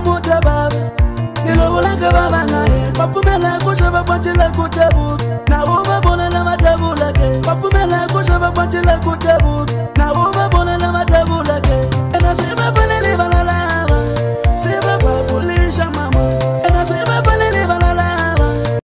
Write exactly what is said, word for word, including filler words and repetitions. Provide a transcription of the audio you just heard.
mutabab nilo wala ka baba ngaye bafumela ko shaba kwantela kutabu na uba bona na matabu lake bafumela ko shaba kwantela kutabu na